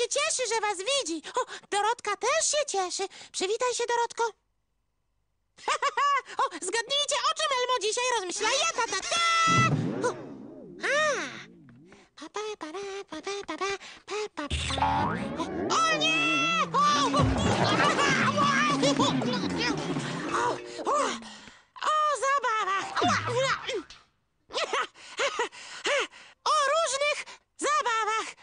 się cieszy, że was widzi. O, Dorotka też się cieszy. Przywitaj się, Dorotko. O, zgadnijcie, o czym Elmo dzisiaj rozmyśla. Ja, ta, ta, ta! O nie! O zabawach! O różnych zabawach!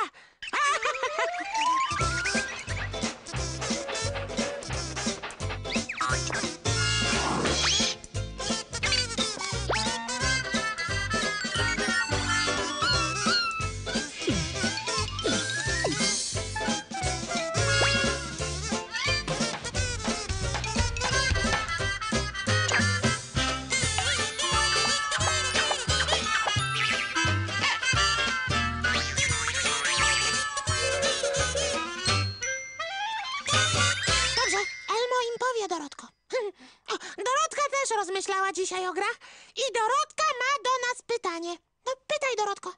Dobrze, Elmo im powie, Dorotko. O, Dorotka też rozmyślała dzisiaj o grach i Dorotka ma do nas pytanie. No, pytaj, Dorotko.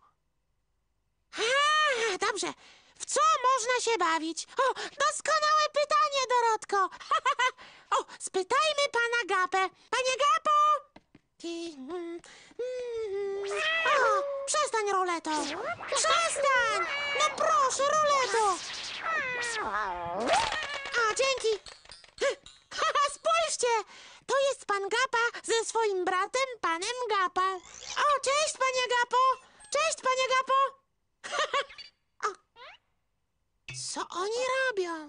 Dobrze. W co można się bawić? O, doskonałe pytanie, Dorotko. O, spytajmy pana Gapę. Panie Gapo! O, przestań, Ruleto. Przestań! No proszę, Ruleto. A, dzięki. Spójrzcie! To jest pan Gapa ze swoim bratem, panem Gapa. O, cześć, panie Gapo! Cześć, panie Gapo! O. Co oni robią?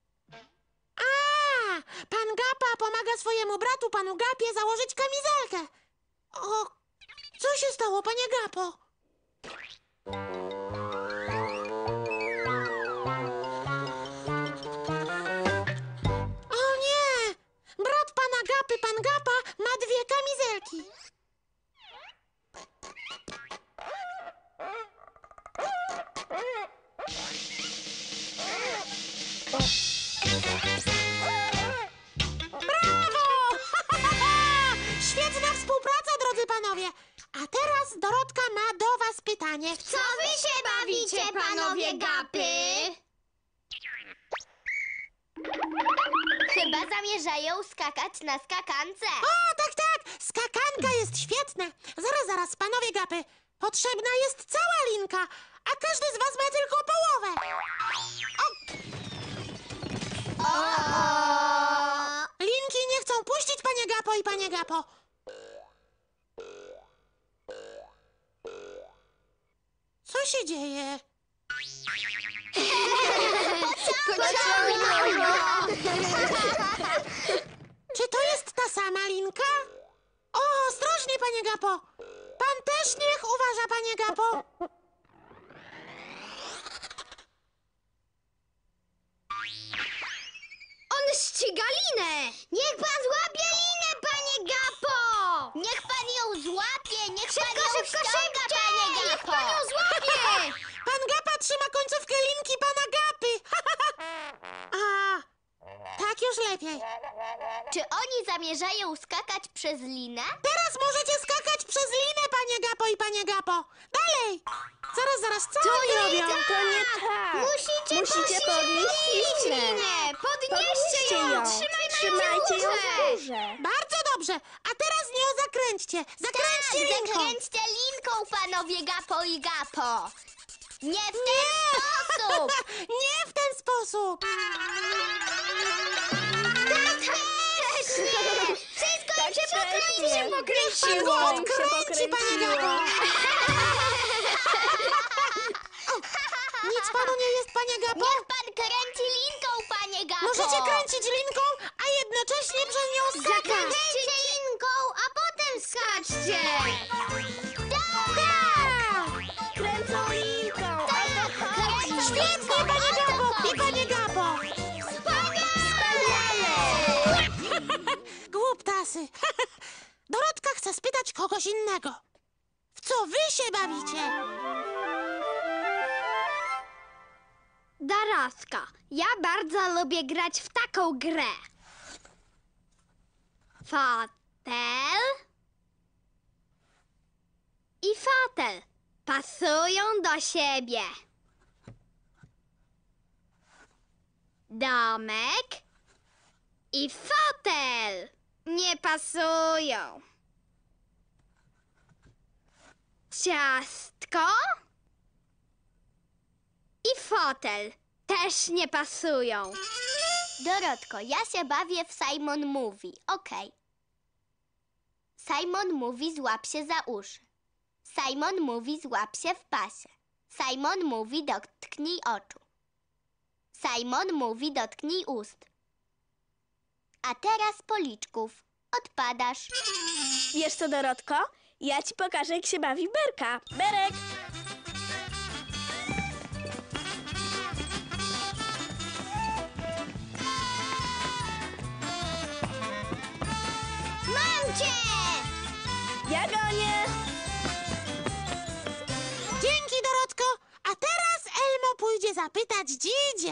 A, pan Gapa pomaga swojemu bratu, panu Gapie, założyć kamizelkę. O, co się stało, panie Gapo? O nie! Brat pana Gapy, pan Gapa, ma dwie kamizelki. Brawo! Świetna współpraca, drodzy panowie. A teraz Dorotka ma do was pytanie. Co wy się bawicie, panowie Gapy? Chyba zamierzają skakać na skakance. O, tak, tak! Skakanka jest świetna. Zaraz, panowie Gapy. Potrzebna jest cała linka, a każdy z was ma tylko połowę. Linki nie chcą puścić, panie Gapo i panie Gapo. Co się dzieje? Czy to jest ta sama linka? O, ostrożnie, panie Gapo. Pan też niech uważa, panie Gapo. On ściga linę! Niech pan złapie linę, panie Gapo! Niech pan ją złapie! Niech pan ją ściąga, panie Gapo! Niech pan ją złapie! Pan Gapa trzyma końcówkę linki pana Gapy. A, tak już lepiej. Czy oni zamierzają skakać przez linę? Teraz możecie skakać przez linę, panie Gapo i panie Gapo. Dalej. Zaraz, co oni robią? To nie tak. Musicie podnieść linę! Podnieście ją! Trzymajcie ją w górze! górze. Bardzo dobrze. A teraz nią zakręćcie. Zakręćcie linką. Zakręćcie linką, panowie Gapo i Gapo! Nie w ten sposób! Nie w ten sposób. Tak wreszcie! Wszystko im się pokręci! Niech pan go odkręci, panie Gapo. Nic panu nie jest, panie Gapo? Niech pan kręci linką, panie Gapo! Możecie kręcić linką, a jednocześnie przez nią skakać. Zakręćcie linką, a potem skaczcie! Kręcą linką, o to chodzi. Świetnie, panie Gapo i panie Gapo. Wspaniale. Głuptasy. Dorotka chce spytać kogoś innego. W co wy się bawicie? Daraska, ja bardzo lubię grać w taką grę. Fotel i fotel pasują do siebie. domek i fotel. Nie pasują. Ciastko i fotel też nie pasują. Dorotko, ja się bawię w Simon Mówi. Okej. Simon mówi złap się za uszy. Simon mówi złap się w pasie. Simon mówi dotknij oczu. Simon mówi dotknij ust. A teraz policzków. Odpadasz. Wiesz co, Dorotko? Ja ci pokażę, jak się bawi Berka. Berek! Mam cię! Ja gonię! Dzięki, Dorotko. A teraz Elmo pójdzie zapytać Dzidzie.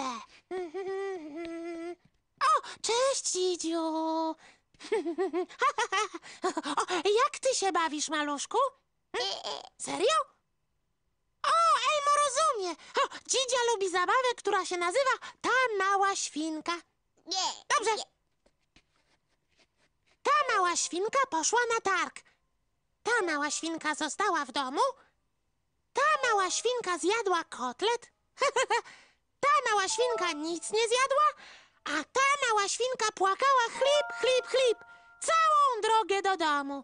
O, cześć, Dzidziu. O, jak ty się bawisz, maluszku? Serio? O, Elmo rozumie. O, Dzidzia lubi zabawę, która się nazywa Ta Mała Świnka. Nie. Dobrze. Ta mała świnka poszła na targ. Ta mała świnka została w domu. Ta mała świnka zjadła kotlet. Ta mała świnka nic nie zjadła, a ta mała świnka płakała chlip, chlip, chlip całą drogę do domu.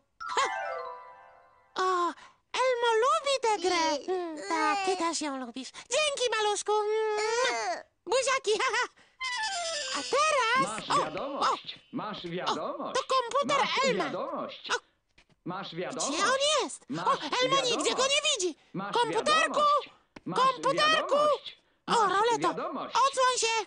O, Elmo lubi tę grę. Tak, ty też ją lubisz. Dzięki, maluszku. Buziaki. A teraz... Masz wiadomość! Masz wiadomość! to komputer Masz Elma. wiadomość! O. Masz wiadomość! Gdzie on jest? O, Masz Elmo wiadomość. nigdzie go nie widzi. Masz Komputerku! wiadomość. Masz Komputerku! wiadomość. O, Masz Roleto, wiadomość. odsłoń się!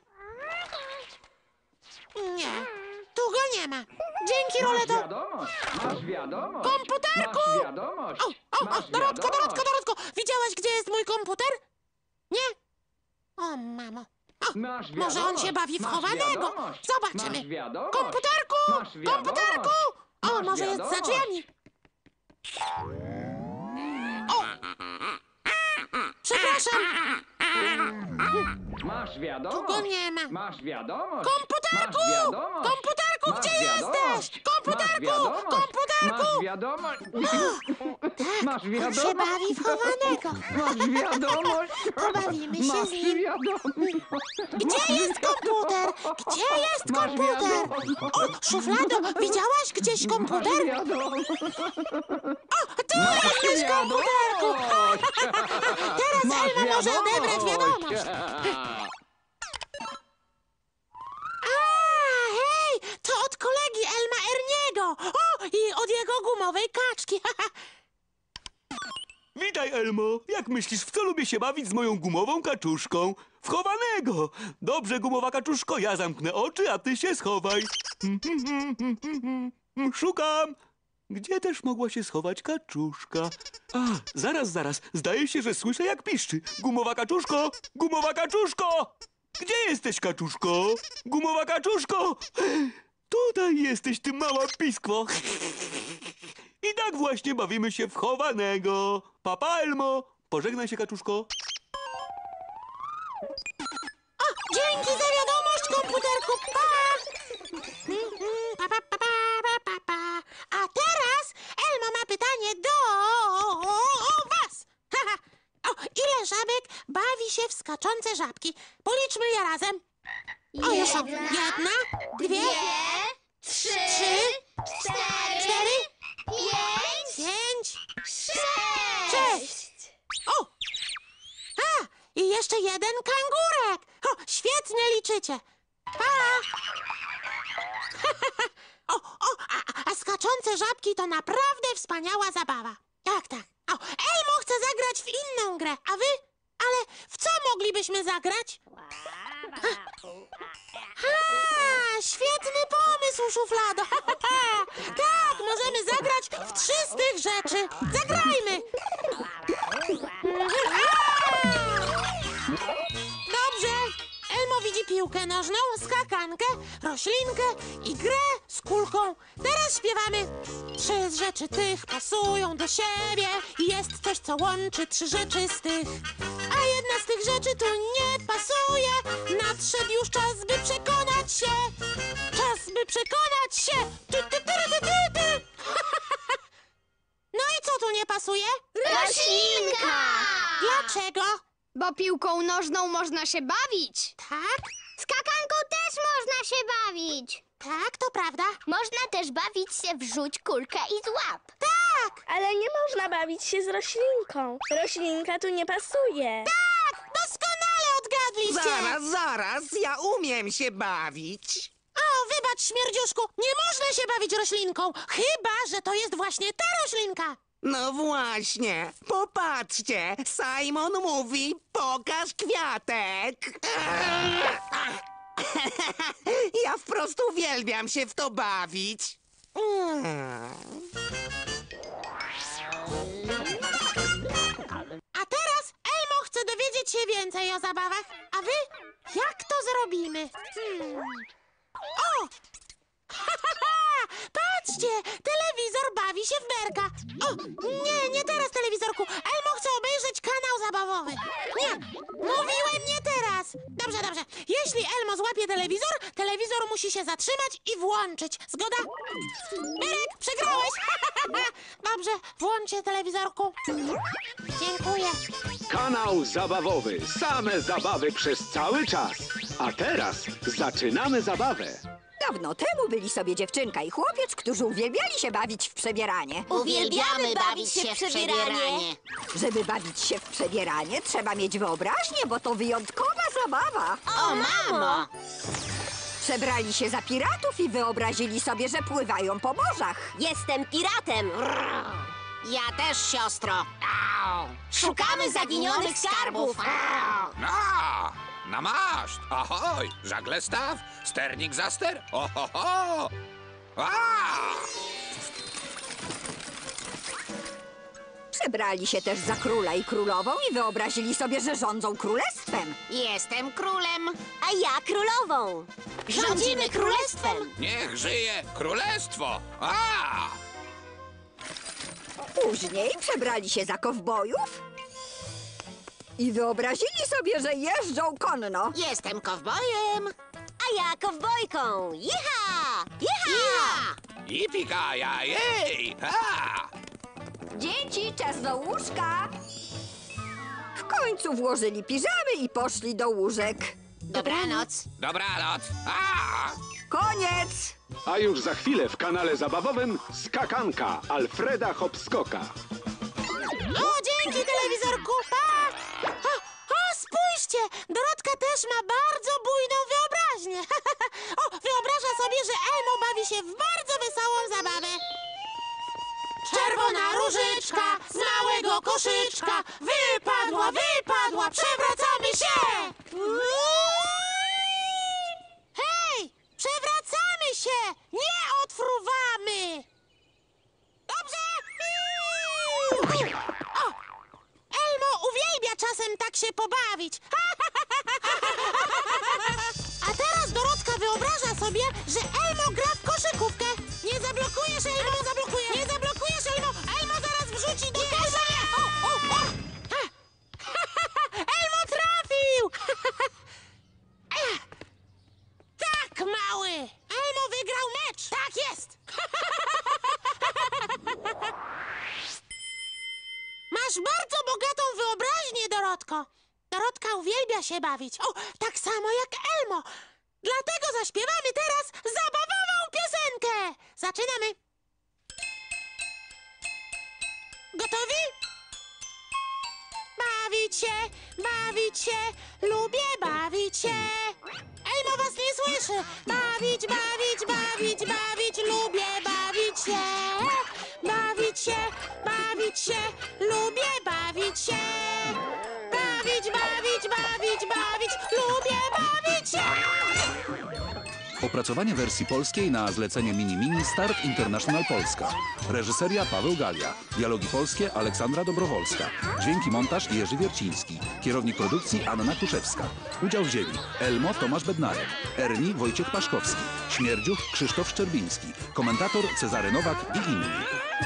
Nie, tu go nie ma. Dzięki, Masz Roleto. wiadomość! Masz wiadomość! Komputerku! Masz wiadomość! Masz Dorotko, wiadomość. Dorotko, widziałaś, gdzie jest mój komputer? Nie? O, mamo. O, Masz może on się wiadomość. bawi w Masz chowanego. wiadomość. Zobaczymy. Masz wiadomość. Komputerku! Masz wiadomość. Komputerku! O, Masz może jest za wiadomość. drzwiami. O! Przepraszam. Masz wiadomość! Tu go nie ma. Masz wiadomość! Komputerku! Masz wiadomość! Komputerku, Masz gdzie wiadomość! jesteś? Komputerku! Masz wiadomość! Komputerku! Masz wiadomość! Masz On wiadomość! się bawi w chowanego. Masz wiadomość! Pobawimy się Masz z nim. wiadomość! Gdzie jest komputer? Gdzie jest Masz komputer? wiadomość! O, szuflado, widziałaś gdzieś komputer? Masz wiadomość! O, tu jesteś, komputerku! Teraz Masz Elmo może odebrać wiadomość. wiadomość! A, hej, to od kolegi Elma Erniego. O, i od jego gumowej kaczki. Witaj, Elmo. Jak myślisz, w co lubię się bawić z moją gumową kaczuszką? W chowanego. Dobrze, gumowa kaczuszko, ja zamknę oczy, a ty się schowaj. Szukam. Gdzie też mogła się schować kaczuszka? A, zaraz. Zdaje się, że słyszę, jak piszczy. Gumowa kaczuszko! Gumowa kaczuszko! Gdzie jesteś, kaczuszko? Gumowa kaczuszko! Tutaj jesteś, ty mała piskwo. I tak właśnie bawimy się w chowanego. Papa, Elmo. Pożegnaj się, kaczuszko. O, dzięki za wiadomość, komputerku. Pa! Pa, pa, pa, pa, pa, pa, pa. A teraz Elmo ma pytanie do was. O, ile żabek bawi się w skaczące żabki? Policzmy je razem. O, już są. Jedna, dwie, trzy, cztery, pięć, pięć, sześć. O! A! I jeszcze jeden kangurek! O, świetnie liczycie! Pa! A skaczące żabki to naprawdę wspaniała zabawa. Tak. O, Elmo chce zagrać w inną grę, a wy? Ale w co moglibyśmy zagrać? Świetny pomysł, szuflado! Tak, możemy zagrać w 3 z tych rzeczy. Zagrajmy! Dobrze. Elmo widzi piłkę nożną, skakankę, roślinkę i grę z kulką. Teraz śpiewamy. 3 rzeczy tych pasują do siebie i jest coś, co łączy 3 rzeczy z tych. A Jedna z tych rzeczy tu nie pasuje. Nadszedł już czas, by przekonać się. Czas, by przekonać się. Ty. No i co tu nie pasuje? Roślinka! Dlaczego? Bo piłką nożną można się bawić. Tak, Skakanką też można się bawić. tak, to prawda. Można też bawić się w rzuć kulkę i złap. Ale nie można bawić się z roślinką. Roślinka tu nie pasuje. Doskonale odgadliście. Zaraz, ja umiem się bawić. O, wybacz, śmierdziuszku, nie można się bawić roślinką. Chyba, że to jest właśnie ta roślinka. No właśnie, popatrzcie, Simon mówi, pokaż kwiatek. Ja wprost uwielbiam się w to bawić. A teraz Elmo chce dowiedzieć się więcej o zabawach. A wy? Jak to zrobimy? O! Patrzcie! Telewizor bawi się w berka. O! Nie teraz, telewizorku. Elmo chce obejrzeć kanał zabawowy. Nie! Mówiłem nie teraz. Dobrze. Jeśli Elmo złapie telewizor, telewizor musi się zatrzymać i włączyć. Zgoda? Berek, przegrałeś! Dobrze, włączcie telewizorku. Dziękuję. Kanał zabawowy. Same zabawy przez cały czas. A teraz zaczynamy zabawę. Dawno temu byli sobie dziewczynka i chłopiec, którzy uwielbiali się bawić w przebieranie. Uwielbiamy bawić się w przebieranie. Żeby bawić się w przebieranie, trzeba mieć wyobraźnię, bo to wyjątkowa zabawa. O, mamo! Przebrali się za piratów i wyobrazili sobie, że pływają po morzach. Jestem piratem. Ja też, siostro. Szukamy zaginionych skarbów. Na maszt! Ahoj! Żagle staw! Sternik za ster! Ohoho! Przebrali się też za króla i królową i wyobrazili sobie, że rządzą królestwem. Jestem królem. A ja królową. Rządzimy królestwem. Niech żyje królestwo! Później przebrali się za kowbojów i wyobrazili sobie, że jeżdżą konno. Jestem kowbojem. A ja kowbojką. Jicha! Jicha! Jipika-ja, jej! Dzieci, czas do łóżka. W końcu włożyli piżamy i poszli do łóżek. Dobranoc. Dobranoc! Koniec! A już za chwilę w kanale zabawowym skakanka Alfreda Hopskoka. O, dzięki, telewizorku. O, spójrzcie! Dorotka też ma bardzo bujną wyobraźnię. O, wyobraża sobie, że Elmo bawi się w bardzo wesołą zabawę. Czerwona różyczka z małego koszyczka wypadła, przewracamy się! Hej, przewracamy się, nie odfruwamy! Dobrze? O, Elmo uwielbia czasem tak się pobawić. A teraz Dorotka wyobraża sobie, że Elmo gra w koszykówkę. Nie zablokujesz, Elmo, zablokuje. Nie zablokujesz, Elmo. Elmo zaraz wrzuci do kosza. O. Elmo trafił. Tak, mały. Elmo wygrał mecz. Tak jest. Masz bardzo bogatą wyobraźnię, Dorotko. Dorotka uwielbia się bawić. O, tak samo jak Elmo. Dlatego zaśpiewamy teraz zabawową piosenkę. Zaczynamy. Gotowi? Bawić się, lubię bawić się. Elmo was nie słyszy. Bawić, lubię bawić się. Bawić się, lubię bawić się. Bawić, lubię bawić się. Opracowanie wersji polskiej na zlecenie Mini Start International Polska. Reżyseria Paweł Galia. Dialogi polskie Aleksandra Dobrowolska. Dźwięki montaż Jerzy Wierciński. Kierownik produkcji Anna Kuszewska. Udział wzięli Elmo Tomasz Bednarek, Erni Wojciech Paszkowski, Śmierdziuch Krzysztof Szczerbiński, komentator Cezary Nowak i inni.